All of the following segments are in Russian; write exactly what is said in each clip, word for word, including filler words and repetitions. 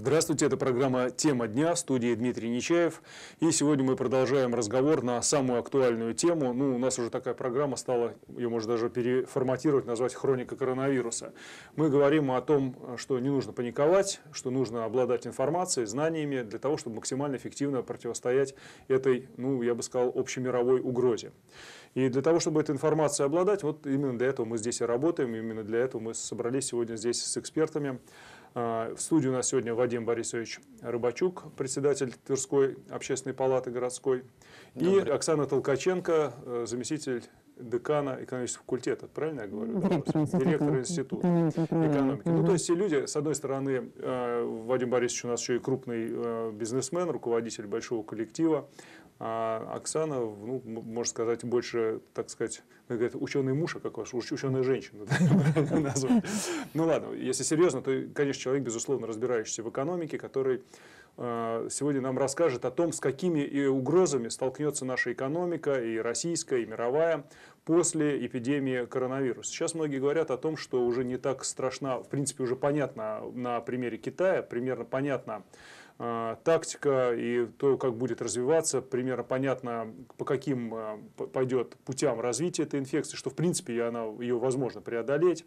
Здравствуйте, это программа «Тема дня», в студии Дмитрий Нечаев. И сегодня мы продолжаем разговор на самую актуальную тему. Ну, у нас уже такая программа стала, ее можно даже переформатировать, назвать «Хроника коронавируса». Мы говорим о том, что не нужно паниковать, что нужно обладать информацией, знаниями для того, чтобы максимально эффективно противостоять этой, ну, я бы сказал, общемировой угрозе. И для того, чтобы этой информацией обладать, вот именно для этого мы здесь и работаем, именно для этого мы собрались сегодня здесь с экспертами. В студии у нас сегодня Вадим Борисович Рыбачук, председатель Тверской общественной палаты городской, Добрый. И Оксана Толкаченко, заместитель декана экономического факультета. Правильно я говорю? Директор института, Директор института экономики. Угу. Ну, то есть все люди, с одной стороны, Вадим Борисович у нас еще и крупный бизнесмен, руководитель большого коллектива. А Оксана, ну, можно сказать, больше, так сказать, ученый муж, а как ваш, ученая женщина. Ну ладно, если серьезно, то, конечно, человек, безусловно, разбирающийся в экономике, который сегодня нам расскажет о том, с какими угрозами столкнется наша экономика, и российская, и мировая, после эпидемии коронавируса. Сейчас многие говорят о том, что уже не так страшна, в принципе, уже понятно на примере Китая, примерно понятно, тактика и то, как будет развиваться, примерно понятно, по каким пойдет путям развития этой инфекции, что в принципе она, ее возможно преодолеть.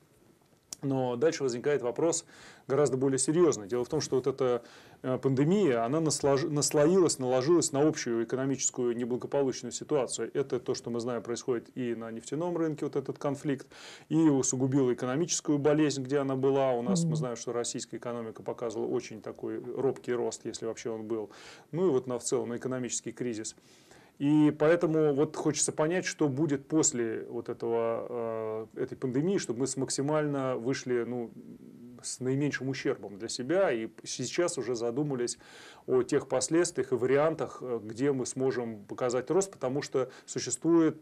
Но дальше возникает вопрос гораздо более серьезный. Дело в том, что вот эта пандемия, она наслоилась, наложилась на общую экономическую неблагополучную ситуацию. Это то, что мы знаем, происходит и на нефтяном рынке, вот этот конфликт, и усугубила экономическую болезнь, где она была. У нас, mm-hmm. мы знаем, что российская экономика показывала очень такой робкий рост, если вообще он был. Ну и вот на, в целом на экономический кризис. И поэтому вот хочется понять, что будет после вот этого, э, этой пандемии, чтобы мы максимально вышли, ну, с наименьшим ущербом для себя. И сейчас уже задумались о тех последствиях и вариантах, где мы сможем показать рост, потому что существует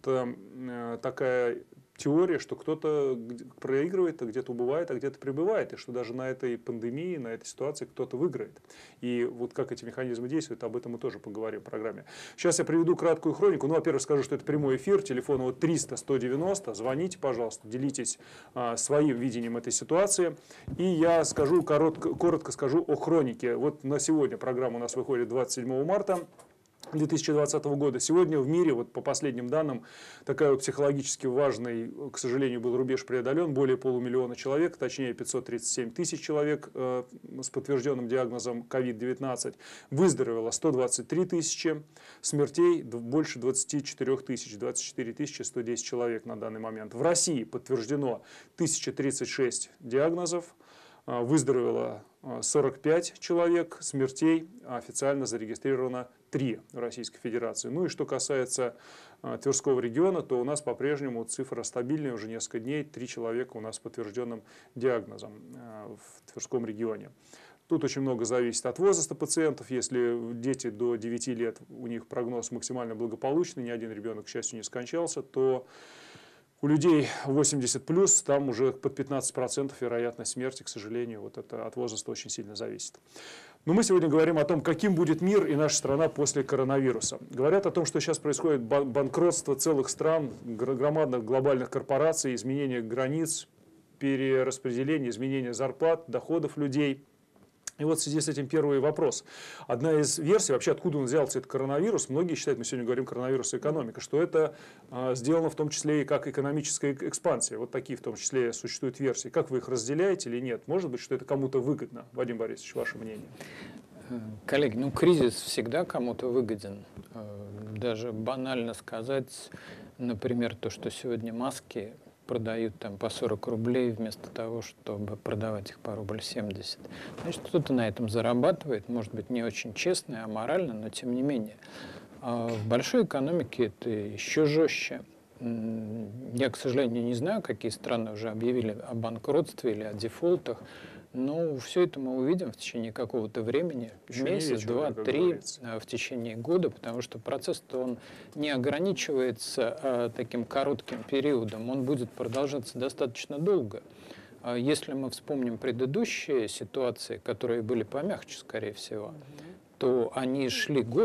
э, такая теория, что кто-то проигрывает, а где-то убывает, а где-то прибывает, и что даже на этой пандемии, на этой ситуации кто-то выиграет. И вот как эти механизмы действуют, об этом мы тоже поговорим в программе. Сейчас я приведу краткую хронику. Ну, во-первых, скажу, что это прямой эфир, телефон вот триста сто девяносто, звоните, пожалуйста, делитесь а, своим видением этой ситуации. И я скажу, коротко, коротко скажу о хронике. Вот на сегодня программа у нас выходит двадцать седьмого марта. две тысячи двадцатого года. Сегодня в мире, вот по последним данным, такой вот психологически важный, к сожалению, был рубеж преодолен. Более полумиллиона человек, точнее пятьсот тридцать семь тысяч человек э, с подтвержденным диагнозом ковид девятнадцать. Выздоровело сто двадцать три тысячи, смертей больше двадцати четырёх тысяч, двадцать четыре тысячи сто десять человек на данный момент. В России подтверждено тысяча тридцать шесть диагнозов, э, выздоровело сорок пять человек, смертей официально зарегистрировано три в Российской Федерации. Ну и что касается э, Тверского региона, то у нас по-прежнему цифра стабильная, уже несколько дней, три человека у нас с подтвержденным диагнозом э, в Тверском регионе. Тут очень много зависит от возраста пациентов. Если дети до девяти лет, у них прогноз максимально благополучный, ни один ребенок, к счастью, не скончался, то у людей восемьдесят плюс, там уже под пятнадцать процентов вероятность смерти, к сожалению, вот это от возраста очень сильно зависит. Но мы сегодня говорим о том, каким будет мир и наша страна после коронавируса. Говорят о том, что сейчас происходит банкротство целых стран, громадных глобальных корпораций, изменение границ, перераспределение, изменение зарплат, доходов людей. И вот в связи с этим первый вопрос. Одна из версий, вообще откуда он взялся, этот коронавирус, многие считают, мы сегодня говорим коронавирус и экономика, что это э, сделано в том числе и как экономическая экспансия. Вот такие в том числе существуют версии. Как вы их разделяете или нет? Может быть, что это кому-то выгодно? Вадим Борисович, ваше мнение? Коллеги, ну кризис всегда кому-то выгоден. Даже банально сказать, например, то, что сегодня маски продают там по сорок рублей вместо того, чтобы продавать их по рубль семьдесят. Значит, кто-то на этом зарабатывает, может быть, не очень честно и аморально, но тем не менее. А в большой экономике это еще жестче. Я, к сожалению, не знаю, какие страны уже объявили о банкротстве или о дефолтах, но все это мы увидим в течение какого-то времени, еще месяц, два, три, в течение года, потому что процесс-то он не ограничивается а, таким коротким периодом, он будет продолжаться достаточно долго. А если мы вспомним предыдущие ситуации, которые были помягче, скорее всего, то они шли годы.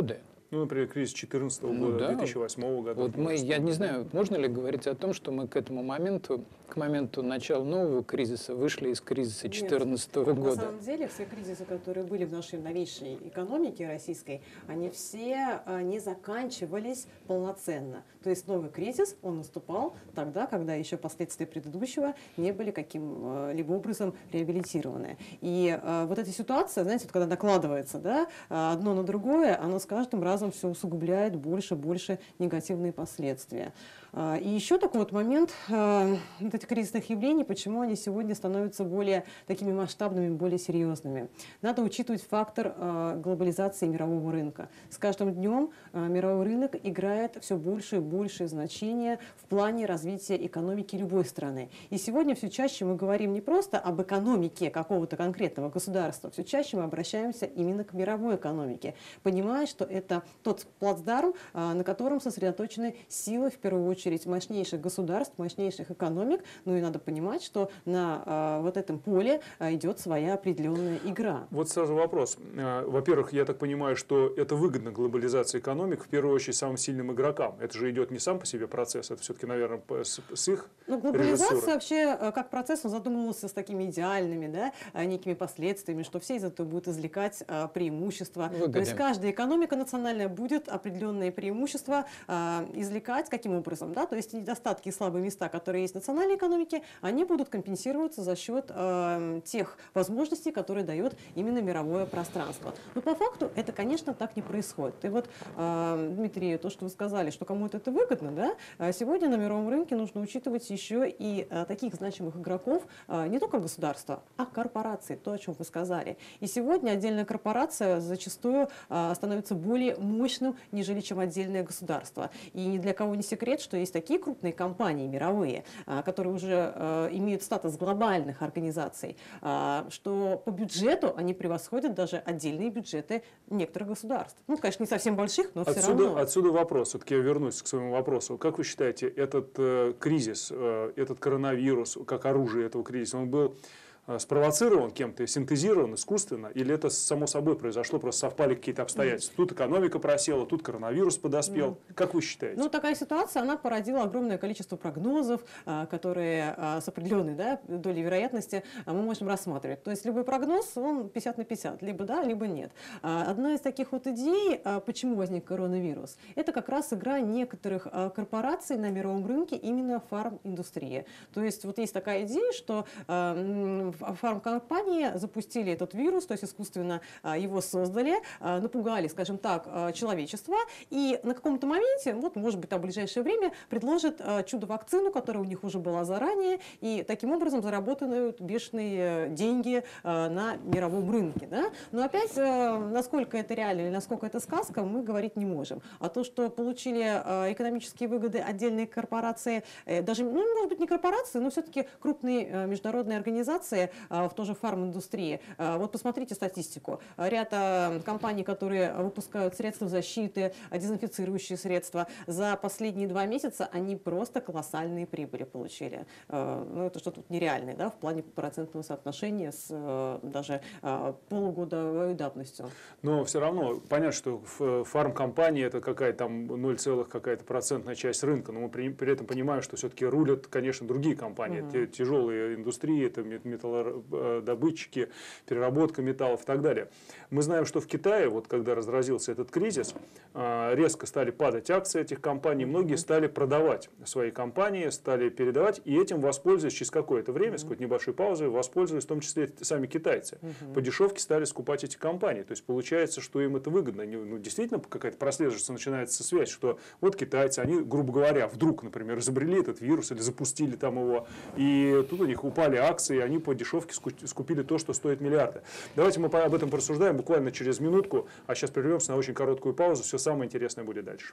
Ну, например, кризис две тысячи четырнадцатого Ну года, да. две тысячи восьмого года. Вот мы, я не знаю, можно ли говорить о том, что мы к этому моменту, к моменту начала нового кризиса, вышли из кризиса две тысячи четырнадцатого На года? самом деле все кризисы, которые были в нашей новейшей экономике российской, они все а, не заканчивались полноценно. То есть новый кризис, он наступал тогда, когда еще последствия предыдущего не были каким-либо образом реабилитированы. И а, вот эта ситуация, знаете, вот когда накладывается, да, одно на другое, оно с каждым разом все усугубляет больше и больше негативные последствия. А, и еще такой вот момент а, вот этих кризисных явлений, почему они сегодня становятся более такими масштабными, более серьезными. Надо учитывать фактор а, глобализации мирового рынка. С каждым днем а, мировой рынок играет все больше и большее значение в плане развития экономики любой страны. И сегодня все чаще мы говорим не просто об экономике какого-то конкретного государства, все чаще мы обращаемся именно к мировой экономике, понимая, что это тот плацдарм, а, на котором сосредоточены силы, в первую очередь, мощнейших государств, мощнейших экономик. Ну и надо понимать, что на а, вот этом поле а, идет своя определенная игра. Вот сразу вопрос. А, Во-первых, я так понимаю, что это выгодно глобализации экономик, в первую очередь, самым сильным игрокам. Это же идет не сам по себе процесс, это все-таки, наверное, с, с их Ну, глобализация режиссурой. вообще а, как процесс, он задумывался с такими идеальными, да, а, некими последствиями, что все из этого будут извлекать а, преимущества. Выгоды. То есть каждая экономика национальная будет определенные преимущества а, извлекать. Каким образом? Да? То есть недостатки и слабые места, которые есть в национальной экономике, они будут компенсироваться за счет а, тех возможностей, которые дает именно мировое пространство. Но по факту это, конечно, так не происходит. И вот, а, Дмитрий, то, что вы сказали, что кому-то это выгодно, да, а сегодня на мировом рынке нужно учитывать еще и а, таких значимых игроков, а, не только государства, а корпорации, то, о чем вы сказали. И сегодня отдельная корпорация зачастую а, становится более мощным, нежели чем отдельное государство. И ни для кого не секрет, что есть такие крупные компании мировые, а, которые уже а, имеют статус глобальных организаций, а, что по бюджету они превосходят даже отдельные бюджеты некоторых государств. Ну, конечно, не совсем больших, но все Отсюда, равно. отсюда вопрос. Все-таки я вернусь к своему вопросу. Как вы считаете, этот э, кризис, э, этот коронавирус, как оружие этого кризиса, он был э, спровоцирован кем-то, синтезирован искусственно, или это само собой произошло, просто совпали какие-то обстоятельства? Тут экономика просела, тут коронавирус подоспел. Как вы считаете? Ну, такая ситуация, она породила огромное количество прогнозов, а, которые а, с определенной, да, долей вероятности а, мы можем рассматривать. То есть любой прогноз, он пятьдесят на пятьдесят, либо да, либо нет. А, Одна из таких вот идей, а, почему возник коронавирус, это как раз игра некоторых а, корпораций на мировом рынке именно фарм-индустрии. То есть вот есть такая идея, что а, м, фармкомпании запустили этот вирус, то есть искусственно а, его создали, а, напугали, скажем так, а, человечество, и на каком-то моменте, вот, может быть, там в ближайшее время предложат а, чудо-вакцину, которая у них уже была заранее, и таким образом заработают бешеные деньги а, на мировом рынке. Да? Но опять, а, насколько это реально или насколько это сказка, мы говорить не можем. А то, что получили а, экономические выгоды отдельные корпорации, э, даже, ну, может быть, не корпорации, но все-таки крупные а, международные организации а, в той же фарм-индустрии. А, вот посмотрите статистику. Ряд а, компаний, которые выпускают средства защиты, дезинфицирующие средства, за последние два месяца они просто колоссальные прибыли получили. А, ну, это что тут нереальное, да, в плане процентного соотношения с а, даже а, полугодовой давностью. Но все равно понятно, что ф- фармкомпания это какая-то там ноль целых какая-то процентная часть рынка, но мы при, при этом понимаем, что все-таки рулят, конечно, другие компании, Мгм. те- тяжелые индустрии, это мет- металлодобытчики, переработка металлов и так далее. Мы знаем, что в Китае, вот когда разразился этот кризис, а, резко стали падать акции этих компаний, многие стали продавать свои компании, стали передавать, и этим воспользуясь через какое-то время, с какой-то небольшой паузой, воспользуясь в том числе сами китайцы. По дешевке стали скупать эти компании. То есть получается, что им это выгодно. Не- Ну, действительно, какая-то прослеживается, начинается связь, что вот китайцы, они, грубо говоря, вдруг, например, изобрели этот вирус или запустили там его, и тут у них упали акции, и они по дешевке ску- скупили то, что стоит миллиарды. Давайте мы по- об этом порассуждаем буквально через минутку, а сейчас прервемся на очень короткую паузу. Все самое интересное будет дальше.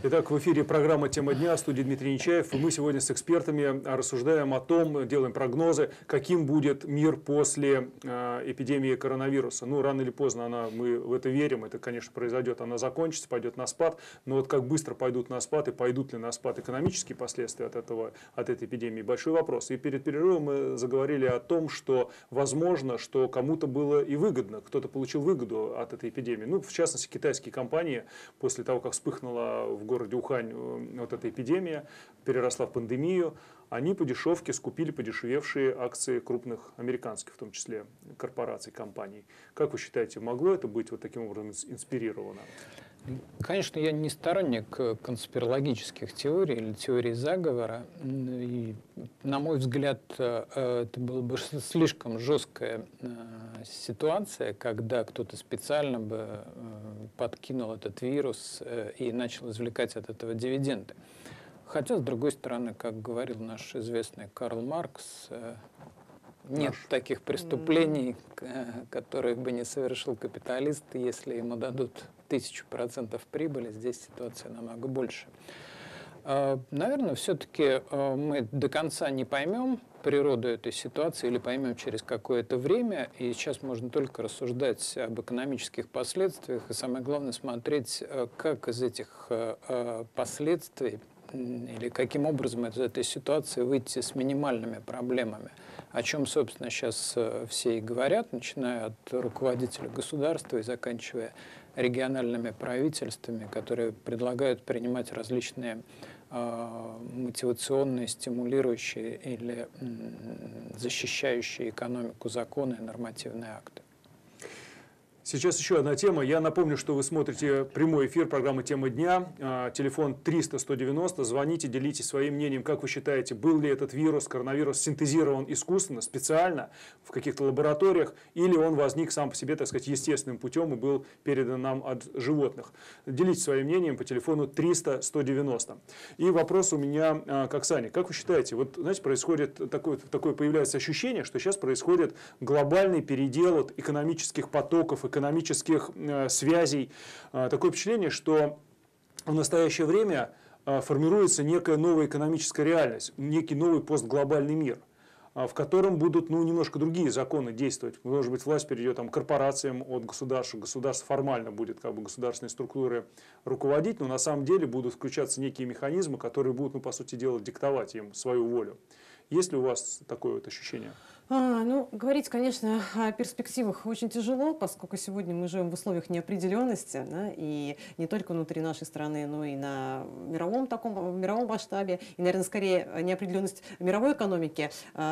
Итак, в эфире программа «Тема дня», в студии Дмитрий Нечаев. И мы сегодня с экспертами рассуждаем о том, делаем прогнозы, каким будет мир после э, эпидемии коронавируса. Ну, рано или поздно она, мы в это верим, это, конечно, произойдет, она закончится, пойдет на спад. Но вот как быстро пойдут на спад и пойдут ли на спад экономические последствия от, этого, от этой эпидемии, большой вопрос. И перед перерывом мы заговорили о том, что возможно, что кому-то было и выгодно, кто-то получил выгоду от этой эпидемии. Ну, в частности, китайские компании после того, как вспыхнула в городе Ухань вот эта эпидемия, переросла в пандемию, они по дешевке скупили подешевевшие акции крупных американских, в том числе корпораций, компаний. Как вы считаете, могло это быть вот таким образом инспирировано? Конечно, я не сторонник конспирологических теорий или теорий заговора. И, на мой взгляд, это была бы слишком жесткая ситуация, когда кто-то специально бы подкинул этот вирус и начал извлекать от этого дивиденды. Хотя, с другой стороны, как говорил наш известный Карл Маркс, нет наш. таких преступлений, которые бы не совершил капиталист, если ему дадут тысячу процентов прибыли. Здесь ситуация намного больше. Наверное, все-таки мы до конца не поймем природу этой ситуации или поймем через какое-то время. И сейчас можно только рассуждать об экономических последствиях. И самое главное смотреть, как из этих последствий или каким образом из этой ситуации выйти с минимальными проблемами. О чем, собственно, сейчас все и говорят, начиная от руководителя государства и заканчивая региональными правительствами, которые предлагают принимать различные э, мотивационные, стимулирующие или э, защищающие экономику законы и нормативные акты. Сейчас еще одна тема. Я напомню, что вы смотрите прямой эфир программы «Тема дня». Телефон триста сто девяносто. Звоните, делитесь своим мнением. Как вы считаете, был ли этот вирус, коронавирус, синтезирован искусственно, специально, в каких-то лабораториях, или он возник сам по себе, так сказать, естественным путем и был передан нам от животных? Делитесь своим мнением по телефону триста сто девяносто. И вопрос у меня к Оксане. Как вы считаете, вот, знаете, происходит такое, такое появляется ощущение, что сейчас происходит глобальный передел от экономических потоков, экономических э, связей. Э, такое впечатление, что в настоящее время э, формируется некая новая экономическая реальность, некий новый постглобальный мир, э, в котором будут ну, немножко другие законы действовать. Может быть, власть перейдет там, к корпорациям от государства, государство формально будет как бы, государственные структуры руководить, но на самом деле будут включаться некие механизмы, которые будут, ну, по сути дела, диктовать им свою волю. Есть ли у вас такое вот ощущение? А, ну, говорить, конечно, о перспективах очень тяжело, поскольку сегодня мы живем в условиях неопределенности, да, и не только внутри нашей страны, но и на мировом таком, в мировом масштабе. И, наверное, скорее неопределенность мировой экономики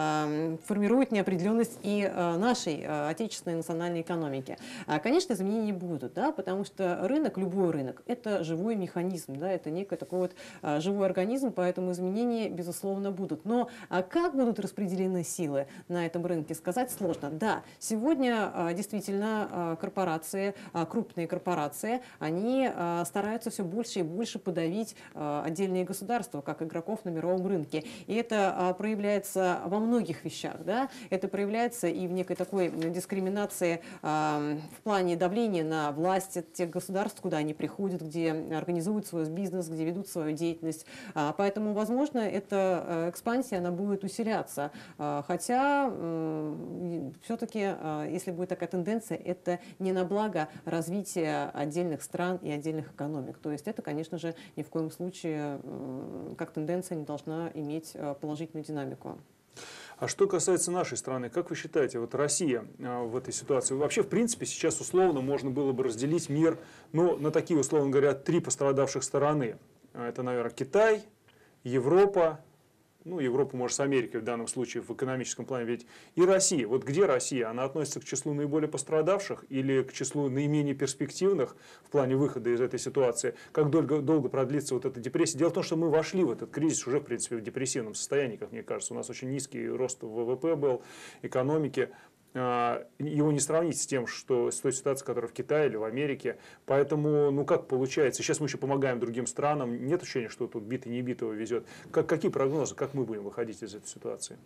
э, формирует неопределенность и э, нашей э, отечественной национальной экономики. А, конечно, изменения будут, да, потому что рынок, любой рынок, это живой механизм, да, это некий такой вот э, живой организм, поэтому изменения, безусловно, будут. Но а как будут распределены силы на этом рынке, сказать сложно. Да, сегодня а, действительно а, корпорации, а, крупные корпорации, они а, стараются все больше и больше подавить а, отдельные государства, как игроков на мировом рынке. И это а, проявляется во многих вещах. Да? Это проявляется и в некой такой дискриминации а, в плане давления на власть тех государств, куда они приходят, где организуют свой бизнес, где ведут свою деятельность. А, поэтому, возможно, эта экспансия она будет усиляться. А, хотя все-таки, если будет такая тенденция, это не на благо развития отдельных стран и отдельных экономик. То есть это, конечно же, ни в коем случае как тенденция не должна иметь положительную динамику. А что касается нашей страны, как вы считаете, вот Россия в этой ситуации? Вообще, в принципе, сейчас условно можно было бы разделить мир ну, на такие, условно говоря, три пострадавших стороны. Это, наверное, Китай, Европа, ну, Европа, может, с Америкой в данном случае в экономическом плане, ведь и Россия. Вот где Россия? Она относится к числу наиболее пострадавших или к числу наименее перспективных в плане выхода из этой ситуации? Как долго, долго продлится вот эта депрессия? Дело в том, что мы вошли в этот кризис уже, в принципе, в депрессивном состоянии, как мне кажется. У нас очень низкий рост ВВП был, экономики. Его не сравнить с тем, что с той ситуацией, которая в Китае или в Америке. Поэтому, ну как получается, сейчас мы еще помогаем другим странам, нет ощущения, что тут битый не битого везет. Как, какие прогнозы, как мы будем выходить из этой ситуации?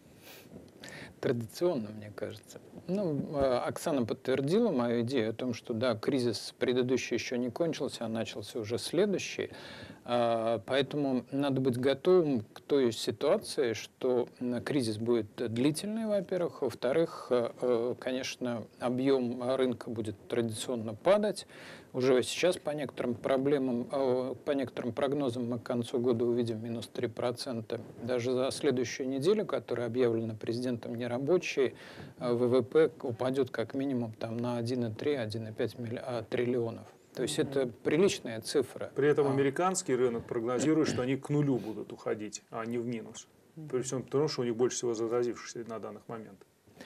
Традиционно, мне кажется. Ну, Оксана подтвердила мою идею о том, что да, кризис предыдущий еще не кончился, а начался уже следующий. Поэтому надо быть готовым к той ситуации, что кризис будет длительный, во-первых. Во-вторых, конечно, объем рынка будет традиционно падать. Уже сейчас по некоторым проблемам, по некоторым прогнозам мы к концу года увидим минус три процента. Даже за следующую неделю, которая объявлена президентом нерабочей, ВВП упадет как минимум там, на один и три — один и пять триллионов. То есть это приличная цифра. При этом американский рынок прогнозирует, что они к нулю будут уходить, а не в минус. При всем потому, что у них больше всего заразившихся на данный момент.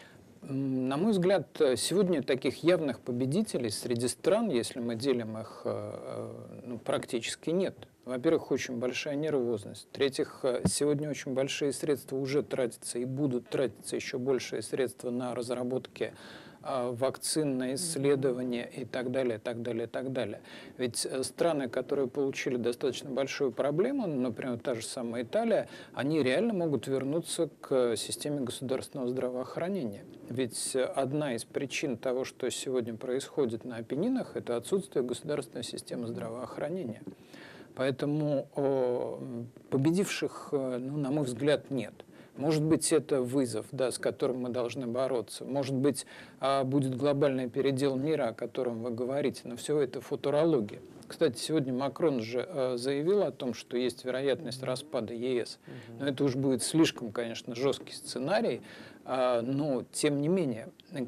На мой взгляд, сегодня таких явных победителей среди стран, если мы делим их, ну, практически нет. Во-первых, очень большая нервозность. В-третьих, сегодня очень большие средства уже тратятся и будут тратиться еще большие средства на разработки вакцин, на исследования и так далее, так далее, так далее. Ведь страны, которые получили достаточно большую проблему, например, та же самая Италия, они реально могут вернуться к системе государственного здравоохранения. Ведь одна из причин того, что сегодня происходит на Апеннинах, это отсутствие государственной системы здравоохранения. Поэтому о, победивших, ну, на мой взгляд, нет. Может быть, это вызов, да, с которым мы должны бороться. Может быть, будет глобальный передел мира, о котором вы говорите. Но все это футурология. Кстати, сегодня Макрон же заявил о том, что есть вероятность распада ЕС. Но это уж будет слишком, конечно, жесткий сценарий. Но, тем не менее,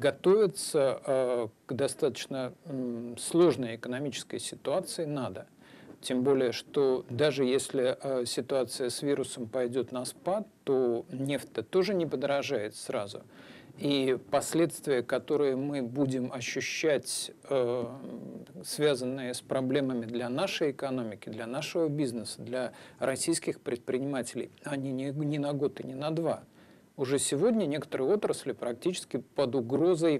готовиться к достаточно сложной экономической ситуации надо. Тем более, что даже если э, ситуация с вирусом пойдет на спад, то нефть-то тоже не подорожает сразу. И последствия, которые мы будем ощущать, э, связанные с проблемами для нашей экономики, для нашего бизнеса, для российских предпринимателей, они не, не на год и не на два. Уже сегодня некоторые отрасли практически под угрозой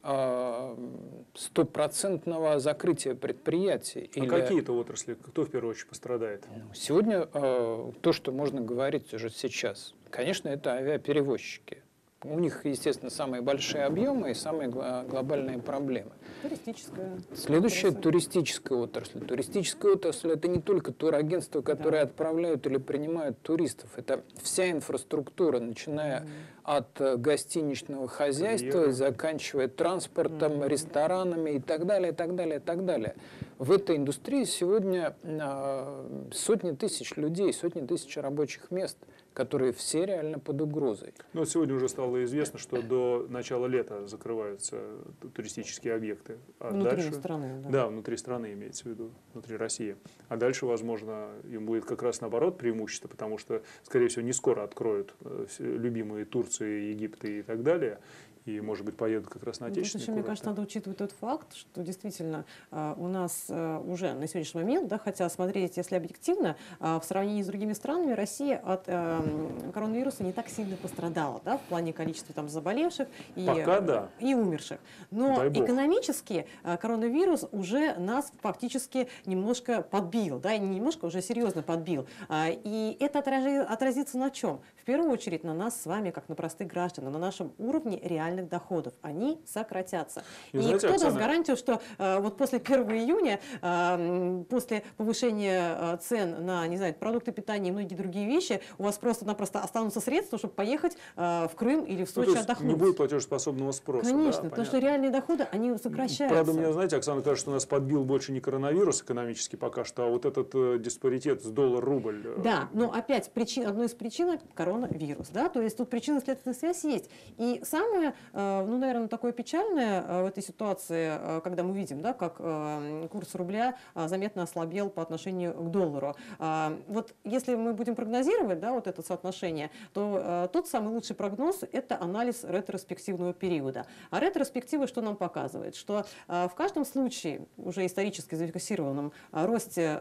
стопроцентного закрытия предприятий. А или... какие-то отрасли? Кто в первую очередь пострадает? Сегодня э, то, что можно говорить уже сейчас, конечно, это авиаперевозчики. У них, естественно, самые большие объемы и самые глобальные проблемы. Туристическая. Следующая отрасль. туристическая отрасль. Туристическая отрасль – это не только турагентства, которые да. отправляют или принимают туристов. Это вся инфраструктура, начиная mm-hmm. от гостиничного хозяйства и заканчивая транспортом, mm-hmm. ресторанами и так далее, и так далее, и так далее. В этой индустрии сегодня э, сотни тысяч людей, сотни тысяч рабочих мест, которые все реально под угрозой. Ну, вот сегодня уже стало известно, что до начала лета закрываются туристические объекты. А внутри дальше, страны. Да. да, внутри страны имеется в виду, внутри России. А дальше, возможно, им будет как раз наоборот преимущество, потому что, скорее всего, не скоро откроют любимые Турции, Египты и так далее. И, может быть, поедут как раз на отечественные еще, мне кажется, надо учитывать тот факт, что действительно э, у нас э, уже на сегодняшний момент, да, хотя смотреть, если объективно, э, в сравнении с другими странами, Россия от э, коронавируса не так сильно пострадала, да, в плане количества там, заболевших и, Пока, да. и умерших. Но экономически э, коронавирус уже нас фактически немножко подбил, да, не немножко, уже серьезно подбил. Э, и это отрази, отразится на чем? В первую очередь на нас с вами, как на простых граждан, на нашем уровне реально доходов, они сократятся. И, и знаете, кто даст гарантию, что э, вот после первого июня, э, после повышения э, цен на, не знаю, продукты питания и многие другие вещи, у вас просто-напросто останутся средства, чтобы поехать э, в Крым или в Сочи, ну, отдохнуть. Не будет платежеспособного спроса. Конечно, да, потому понятно. Что реальные доходы, они сокращаются. Правда, мне, знаете, Оксана, кажется, что нас подбил больше не коронавирус экономически пока что, а вот этот э, диспаритет с доллар-рубль. Э, да, но опять причин, одной из причин коронавирус, да, то есть тут причинно-следственная связь есть. И самое ну, наверное, такое печальное в этой ситуации, когда мы видим, да, как курс рубля заметно ослабел по отношению к доллару. Вот если мы будем прогнозировать, да, вот это соотношение, то тот самый лучший прогноз – это анализ ретроспективного периода. А ретроспектива что нам показывает? Что в каждом случае, уже исторически зафиксированном росте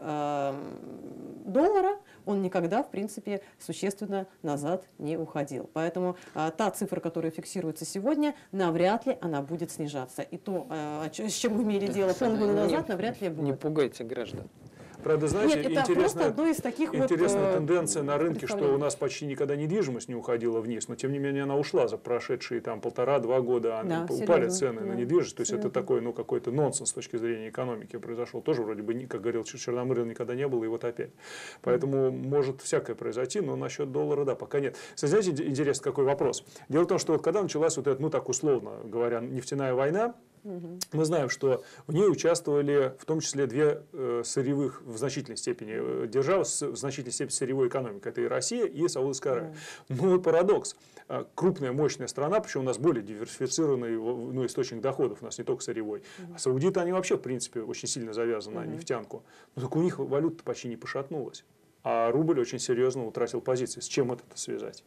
доллара, он никогда, в принципе, существенно назад не уходил. Поэтому та цифра, которая фиксируется сегодня, навряд ли она будет снижаться. И то, с чем мы имели дело полгода назад, навряд ли будет. Не пугайте граждан. Правда, знаете, Нет, это просто интересная, одно из таких вот, интересная э, тенденция на рынке, что у представлений. нас почти никогда недвижимость не уходила вниз, но тем не менее она ушла за прошедшие там полтора-два года, Да, упали серьезно, цены на да, недвижимость, то есть это серьезно. такой, ну, какой-то нонсенс с точки зрения экономики произошел. Тоже вроде бы, как говорил Черномырдин, никогда не было, и вот опять. Поэтому может всякое произойти, но насчет доллара, да, пока нет. Кстати, знаете, интересный какой вопрос. Дело в том, что вот когда началась вот эта, ну, так условно говоря, нефтяная война, мы знаем, что в ней участвовали в том числе две э, сырьевых в значительной степени э, державы с в значительной степени сырьевой экономикой. Это и Россия, и Саудовская Аравия. Mm. Ну вот парадокс. Крупная, мощная страна, причем у нас более диверсифицированный, ну, источник доходов, у нас не только сырьевой. Mm. А саудиты, они вообще, в принципе, очень сильно завязаны mm. на нефтянку. Но только у них валюта почти не пошатнулась. А рубль очень серьезно утратил позиции. С чем это связать?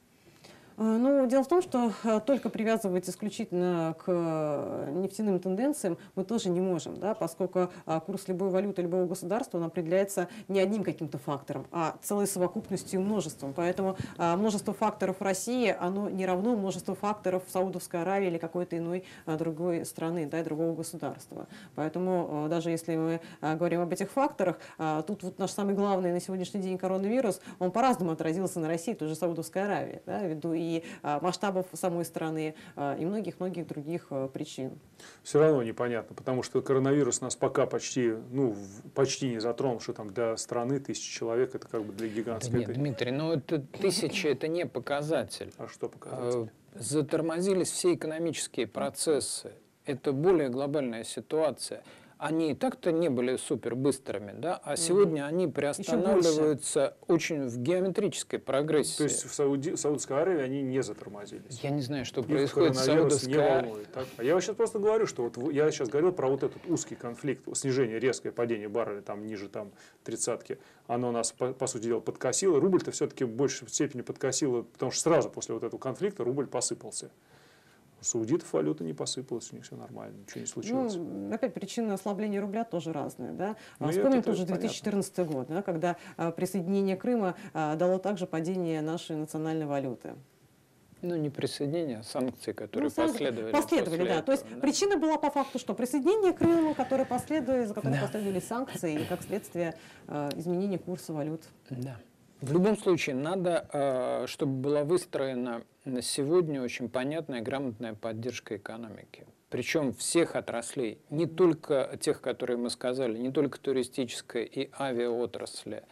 Ну, дело в том, что только привязывать исключительно к нефтяным тенденциям мы тоже не можем, да, поскольку курс любой валюты любого государства он определяется не одним каким-то фактором, а целой совокупностью и множеством. Поэтому множество факторов в России, оно не равно множеству факторов в Саудовской Аравии или какой-то иной другой страны, да, другого государства. Поэтому даже если мы говорим об этих факторах, тут вот наш самый главный на сегодняшний день коронавирус, он по-разному отразился на России, той же Саудовской Аравии, да, ввиду и масштабов самой страны, и многих-многих других причин. Все равно непонятно, потому что коронавирус нас пока почти, ну, почти не затронул, что там для страны тысячи человек, это как бы для гигантской. Да нет, Дмитрий, ну это тысяча, это не показатель. А что показатель? Затормозились все экономические процессы. Это более глобальная ситуация. Они и так-то не были супер быстрыми, да, а сегодня они приостанавливаются очень в геометрической прогрессии. То есть в Сауди, Саудовской Аравии они не затормозились? Я не знаю, что Их происходит в Саудовской Аравии. А я сейчас просто говорю, что вот я сейчас говорил про вот этот узкий конфликт, снижение, резкое падение барреля там ниже там тридцатки, оно нас, по, по сути дела, подкосило. Рубль-то все-таки в большей степени подкосило, потому что сразу после вот этого конфликта рубль посыпался. У саудитов валюта не посыпалась, у них все нормально, ничего не случилось. Ну, опять причины ослабления рубля тоже разные. Да? Ну, вспомним тоже две тысячи четырнадцатый год, да, когда а, присоединение Крыма а, дало также падение нашей национальной валюты. Ну, не присоединение, а санкции, которые ну, последовали. Последовали, после да. этого, То есть да. причина была по факту, что присоединение к Крыму, которое последовало, за которое Да. последовали санкции и как следствие а, изменения курса валют. Да. В любом случае, надо, чтобы была выстроена на сегодня очень понятная, грамотная поддержка экономики. Причем всех отраслей, не только тех, которые мы сказали, не только туристической и авиаотрасли,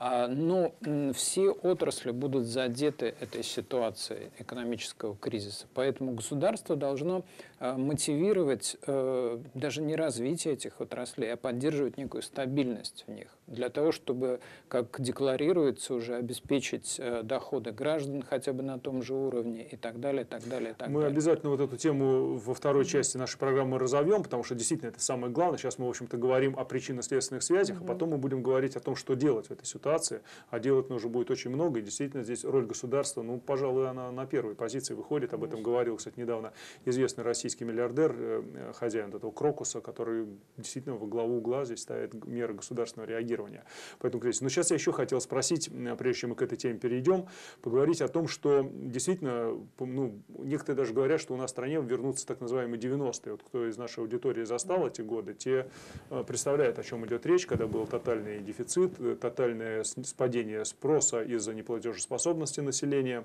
но все отрасли будут задеты этой ситуацией экономического кризиса. Поэтому государство должно мотивировать даже не развитие этих отраслей, а поддерживать некую стабильность в них. Для того, чтобы, как декларируется, уже обеспечить доходы граждан хотя бы на том же уровне и так далее, и так далее, и так мы далее. обязательно вот эту тему во второй части нашей программы разовьем, потому что действительно это самое главное. Сейчас мы, в общем-то, говорим о причинно-следственных связях, mm-hmm. а потом мы будем говорить о том, что делать в этой ситуации. А делать нужно будет очень много, и действительно здесь роль государства, ну, пожалуй, она на первой позиции выходит. Об этом говорил, кстати, недавно известный российский миллиардер, хозяин этого Крокуса, который действительно во главу угла здесь ставит меры государственного реагирования по этому кризису. Но сейчас я еще хотел спросить, прежде чем мы к этой теме перейдем, поговорить о том, что действительно, ну, некоторые даже говорят, что у нас в стране вернутся так называемые девяностые. Вот кто из нашей аудитории застал эти годы, те представляют, о чем идет речь, когда был тотальный дефицит, тотальное падение спроса из-за неплатежеспособности населения,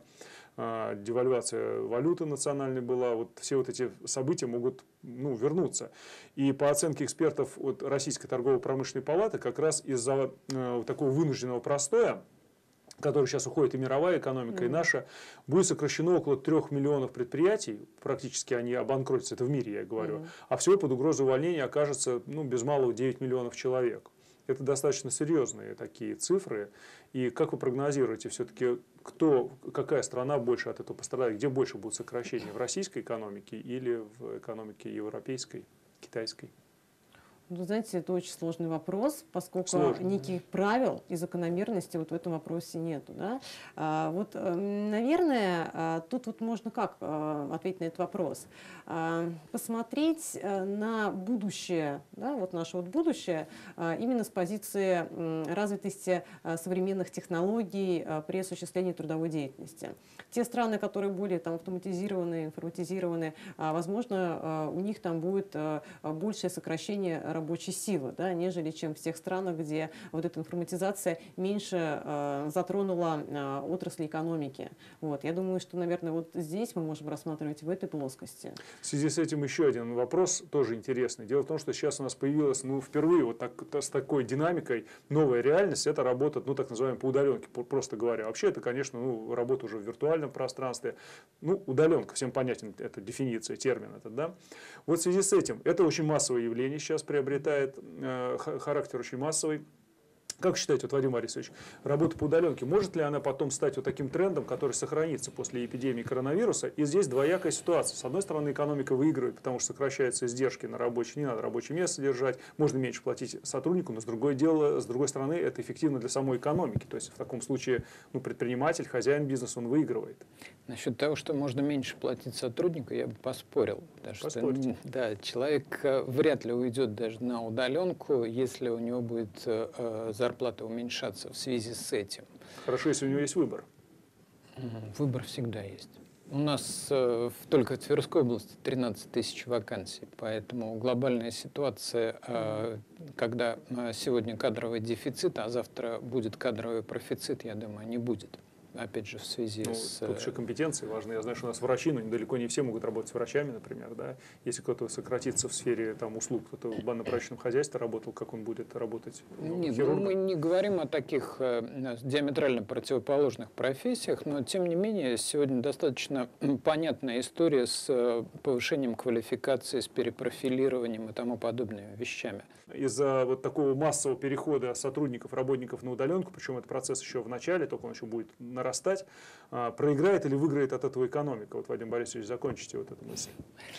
девальвация валюты национальной была. Вот все вот эти события могут, ну, вернуться. И по оценке экспертов от Российской торгово-промышленной палаты, как раз из-за э, такого вынужденного простоя, который сейчас уходит и мировая экономика, mm-hmm. и наша, будет сокращено около трех миллионов предприятий, практически они обанкротятся, это в мире, я говорю, mm-hmm. а всего под угрозой увольнения окажется, ну, без малого девять миллионов человек. Это достаточно серьезные такие цифры. И как вы прогнозируете, все-таки кто, какая страна больше от этого пострадает, где больше будут сокращения, в российской экономике или в экономике европейской, китайской? Ну, знаете, это очень сложный вопрос, поскольку Сложно, неких да. правил и закономерности вот в этом вопросе нету. Да? А, вот, наверное, тут вот можно как ответить на этот вопрос? А, посмотреть на будущее, да, вот наше вот будущее, именно с позиции развитости современных технологий при осуществлении трудовой деятельности. Те страны, которые более там, автоматизированы, информатизированы, возможно, у них там будет большее сокращение рабочей силы, да, нежели чем в тех странах, где вот эта информатизация меньше э, затронула э, отрасли экономики. Вот. Я думаю, что, наверное, вот здесь мы можем рассматривать в этой плоскости. В связи с этим еще один вопрос, тоже интересный. Дело в том, что сейчас у нас появилась, ну, впервые вот так, с такой динамикой новая реальность, это работа, ну, так называемая по удаленке, просто говоря. Вообще это, конечно, ну, работа уже в виртуальном пространстве. Ну, удаленка, всем понятен, это дефиниция, термин этот, да. Вот в связи с этим, это очень массовое явление сейчас приобретает, э, характер очень массовый. Как считаете, вот, Вадим Борисович, работа по удаленке, может ли она потом стать вот таким трендом, который сохранится после эпидемии коронавируса? И здесь двоякая ситуация. С одной стороны, экономика выигрывает, потому что сокращаются издержки на рабочие, не надо рабочее место содержать, можно меньше платить сотруднику, но с другой, дело, с другой стороны, это эффективно для самой экономики. То есть в таком случае ну, предприниматель, хозяин бизнеса, он выигрывает. Насчет того, что можно меньше платить сотруднику, я бы поспорил. Потому Поспорьте. что, да, человек вряд ли уйдет даже на удаленку, если у него будет э, зарплата уменьшаться в связи с этим. Хорошо, если у него есть выбор. Выбор всегда есть. У нас э, только в Тверской области тринадцать тысяч вакансий, поэтому глобальная ситуация, э, когда сегодня кадровый дефицит, а завтра будет кадровый профицит, я думаю, не будет. Опять же, в связи Ну, с... тут еще компетенции важны. Я знаю, что у нас врачи, но далеко не все могут работать врачами, например. Да? Если кто-то сократится в сфере там, услуг, кто-то в банно-прачечном хозяйстве работал, как он будет работать? Ну, Нет, ну, мы не говорим о таких э, диаметрально противоположных профессиях, но, тем не менее, сегодня достаточно понятная история с э, повышением квалификации, с перепрофилированием и тому подобными вещами. Из-за вот такого массового перехода сотрудников, работников на удаленку, причем этот процесс еще в начале, только он еще будет нарастать, проиграет или выиграет от этого экономика? Вот, Вадим Борисович, закончите вот эту мысль.